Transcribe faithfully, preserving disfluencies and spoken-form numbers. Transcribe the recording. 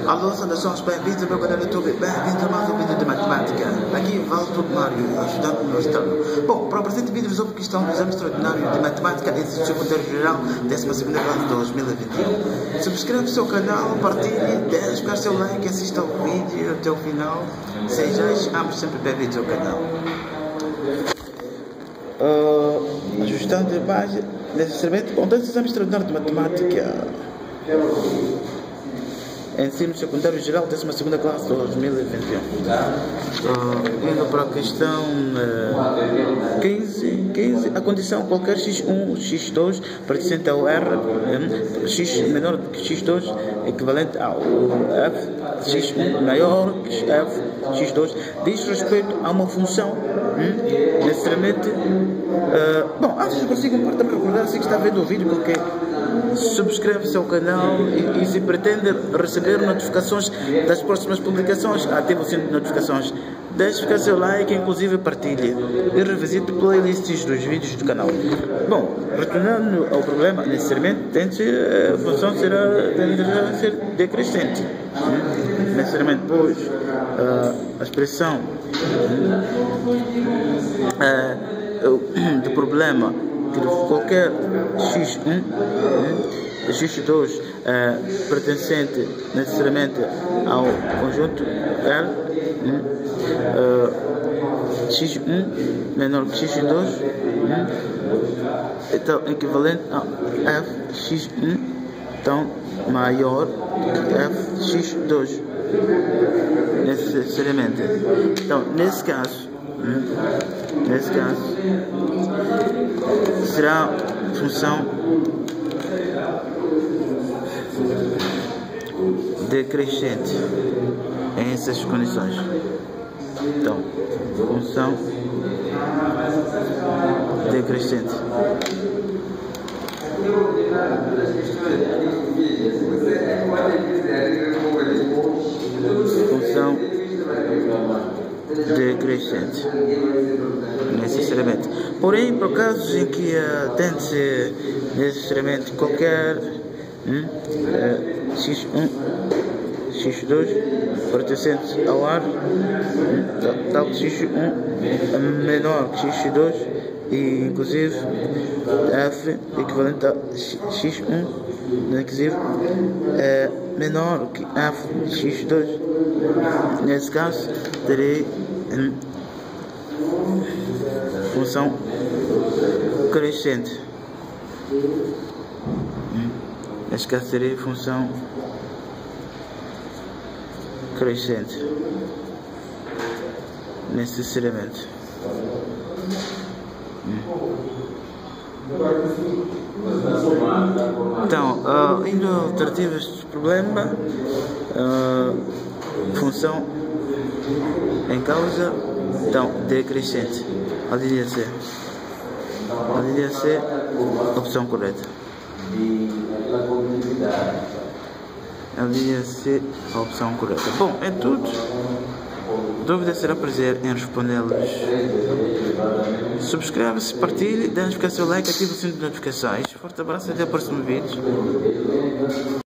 Alô, saudações, bem-vindos ao meu canal do YouTube, bem-vindos a mais um vídeo de matemática. Aqui Valdo Mário, ajudante universitário. Bom, para o presente vídeo resolvo a questão do exame extraordinário de matemática e ensino secundário geral, décima segunda classe de dois mil e vinte e um. Subscreva o seu canal, partilhe, deixe ficar seu like, assista ao vídeo até o final. Sejais ambos sempre bem-vindos ao canal. Uh, ajustando a imagem, necessariamente, bom, desse exame extraordinário de matemática. Ensino secundário geral, décima segunda classe, dois mil e vinte e um. Uh, indo para a questão uh, quinze, quinze, a condição qualquer x um, x dois pertencente ao R, um, x menor que x dois, equivalente ao f, x um maior que f, x dois, diz respeito a uma função, um, necessariamente, uh, bom, antes de consigo também recordar, se está vendo o vídeo, qualquer subscreve-se ao canal e, e se pretende receber notificações das próximas publicações, ative o sininho de notificações, deixe ficar seu like, inclusive partilhe e revisite playlists dos vídeos do canal. Bom, retornando ao problema, necessariamente tente, a função será, tenderá a ser decrescente, hum? necessariamente, pois uh, a expressão uh, do problema que qualquer x um, x dois uh, pertencente necessariamente ao conjunto L, uh, x um menor que x dois, um, então equivalente a f x um, então maior que f x dois, necessariamente. Então, nesse caso, um, nesse caso, será função decrescente em essas condições. Então, função decrescente. Função decrescente, necessariamente. Porém, por casos em que uh, tente-se necessariamente qualquer hum, uh, x um, x dois pertencente ao ar, hum, tal que x um menor que x dois e inclusive f equivalente a x um, inclusive é menor que f x dois. Nesse caso terei hum, função crescente. Hum, nesse caso terei função crescente, necessariamente. Então, uh, indo a alternativas de problema, uh, função em causa, então, decrescente, a linha C, a linha C, opção correta, a linha C, a opção correta. Bom, é tudo. Dúvida será prazer em respondê-los. Subscreva-se, partilhe, deixe ficar seu like, ative o sininho de notificações. Forte abraço e até o próximo vídeo.